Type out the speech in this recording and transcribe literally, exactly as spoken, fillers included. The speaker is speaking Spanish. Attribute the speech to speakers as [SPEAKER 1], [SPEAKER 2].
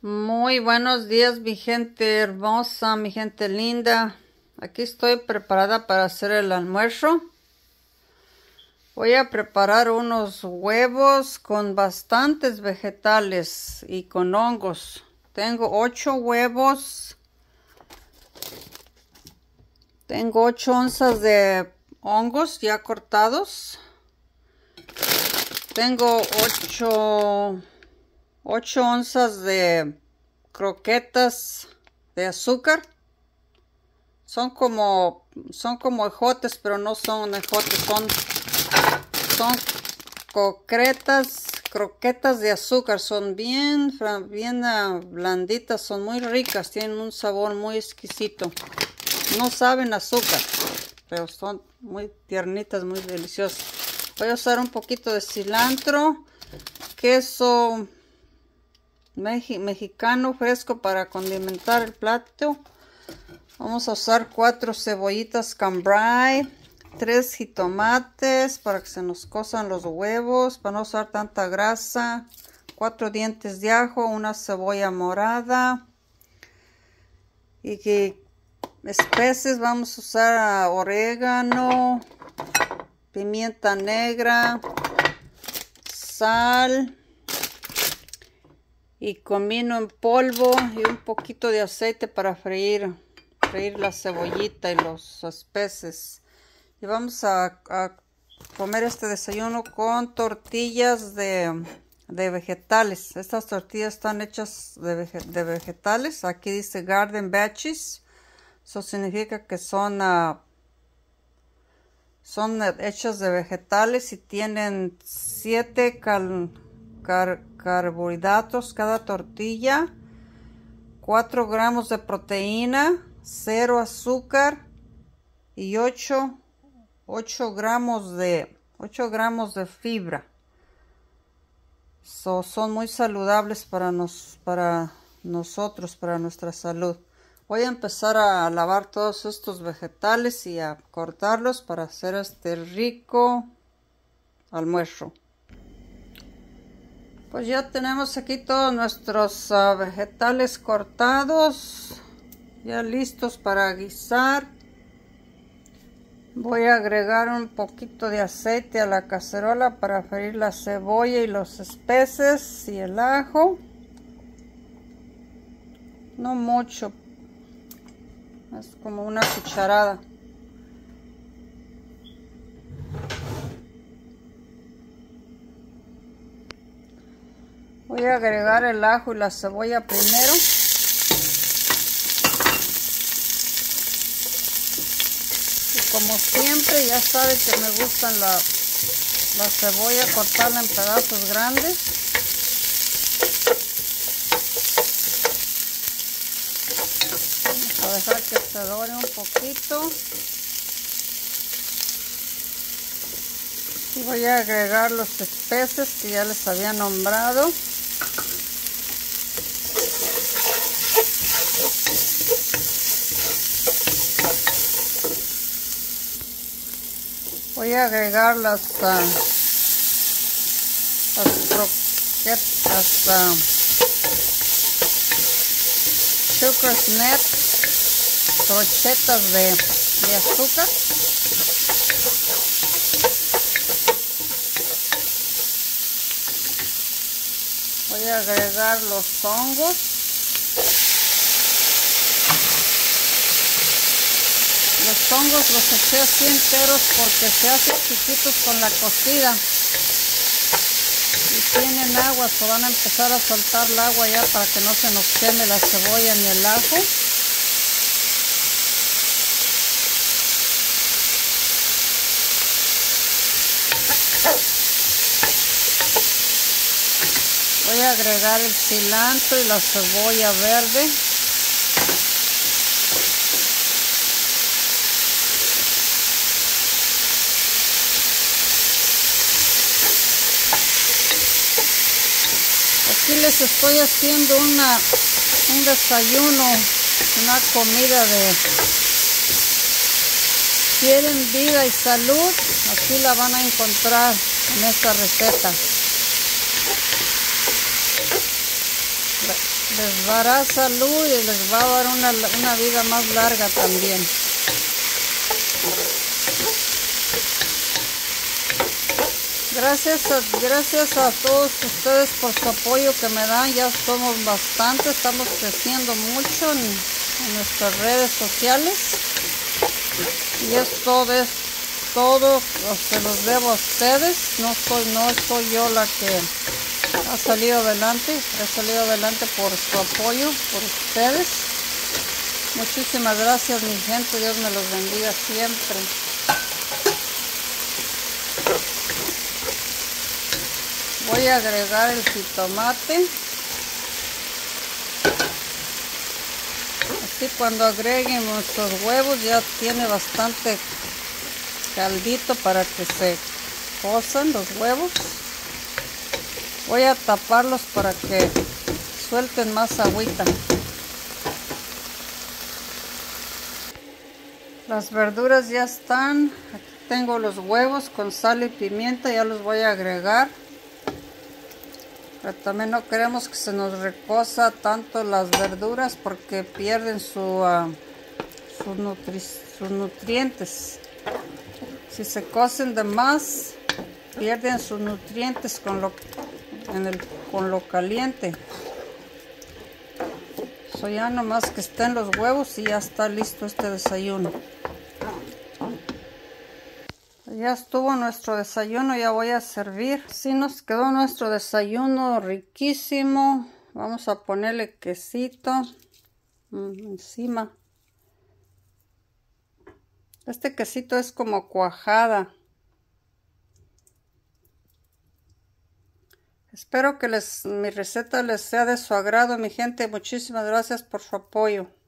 [SPEAKER 1] Muy buenos días, mi gente hermosa, mi gente linda. Aquí estoy preparada para hacer el almuerzo. Voy a preparar unos huevos con bastantes vegetales y con hongos. Tengo ocho huevos. Tengo ocho onzas de hongos ya cortados. Tengo ocho... ocho onzas de croquetas de azúcar. Son como son como ejotes, pero no son ejotes, son son concretas, croquetas de azúcar. Son bien bien uh, blanditas, son muy ricas, tienen un sabor muy exquisito. No saben azúcar, pero son muy tiernitas, muy deliciosas. Voy a usar un poquito de cilantro, queso mexicano fresco para condimentar el plato. Vamos a usar cuatro cebollitas cambray, tres jitomates para que se nos cosan los huevos, para no usar tanta grasa, cuatro dientes de ajo, una cebolla morada y que especies vamos a usar orégano, pimienta negra, sal y comino en polvo y un poquito de aceite para freír, freír la cebollita y los especies. Y vamos a, a comer este desayuno con tortillas de, de vegetales. Estas tortillas están hechas de, vege, de vegetales. Aquí dice Garden Veggies. Eso significa que son, uh, son hechas de vegetales y tienen siete cal, car, carbohidratos cada tortilla, cuatro gramos de proteína, cero azúcar y ocho, ocho gramos de ocho gramos de fibra. So, son muy saludables para, nos, para nosotros, para nuestra salud. Voy a empezar a lavar todos estos vegetales y a cortarlos para hacer este rico almuerzo. Pues ya tenemos aquí todos nuestros uh, vegetales cortados, ya listos para guisar. Voy a agregar un poquito de aceite a la cacerola para freír la cebolla y los especies y el ajo. No mucho, es como una cucharada. Voy a agregar el ajo y la cebolla primero. Y como siempre, ya saben que me gustan la, la cebolla, cortarla en pedazos grandes. Vamos a dejar que se dore un poquito. Y voy a agregar los especies que ya les había nombrado. Voy a agregar las, uh, las croquetas, uh, sugar net, brochetas de, de azúcar. Voy a agregar los hongos. Los hongos los eché así enteros porque se hacen chiquitos con la cocida y tienen agua, se van a empezar a soltar el agua ya para que no se nos queme la cebolla ni el ajo. Voy a agregar el cilantro y la cebolla verde. Aquí les estoy haciendo una, un desayuno, una comida de... ¿Quieren vida y salud? Aquí la van a encontrar en esta receta. les dará salud y les va a dar una, una vida más larga también. Gracias a, gracias a todos ustedes por su apoyo que me dan. Ya somos bastante, estamos creciendo mucho en, en nuestras redes sociales. Y esto es todo, se los debo a ustedes. No soy, no soy yo la que ha salido adelante. He salido adelante por su apoyo, por ustedes. Muchísimas gracias, mi gente. Dios me los bendiga siempre. Voy a agregar el jitomate. Así cuando agreguen nuestros huevos ya tiene bastante caldito para que se cozan los huevos. Voy a taparlos para que suelten más agüita. Las verduras ya están. Aquí tengo los huevos con sal y pimienta. Ya los voy a agregar. Pero también no queremos que se nos recoza tanto las verduras porque pierden su, uh, su nutri sus nutrientes. Si se cocen de más, pierden sus nutrientes con lo, en el, con lo caliente. So ya nomás que estén los huevos y ya está listo este desayuno. Ya estuvo nuestro desayuno, ya voy a servir. Así nos quedó nuestro desayuno riquísimo. Vamos a ponerle quesito encima. Este quesito es como cuajada. Espero que les, mi receta les sea de su agrado, mi gente. Muchísimas gracias por su apoyo.